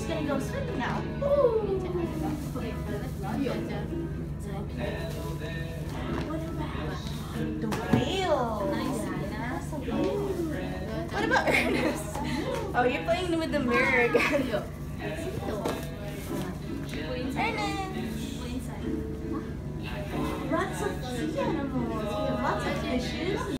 She's gonna go swimming now. What about the whale? What about Ernest? Oh, you're playing with the mirror again. Ernest! Lots of sea animals. We have lots of fishes.